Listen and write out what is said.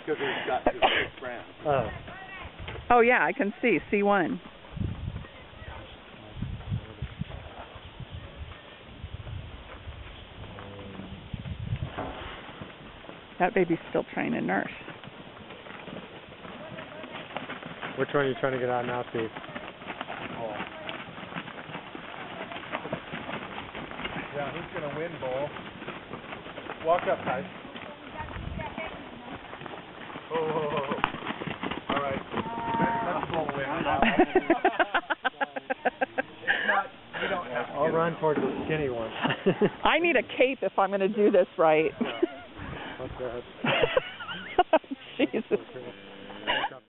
because it's got two brands. Oh yeah, I can see C1. That baby's still trying to nurse. Which one are you trying to get out now, Steve? Yeah, who's going to win, Bull? Walk up, guys. Oh. All right. Let Bull win. You don't have to. I'll run towards the skinny one. I need a cape if I'm going to do this right. What's that? Jesus.